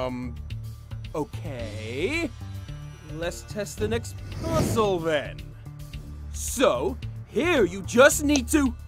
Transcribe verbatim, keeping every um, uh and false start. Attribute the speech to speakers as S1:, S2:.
S1: Um, okay. Let's test the next puzzle then. So, here you just need to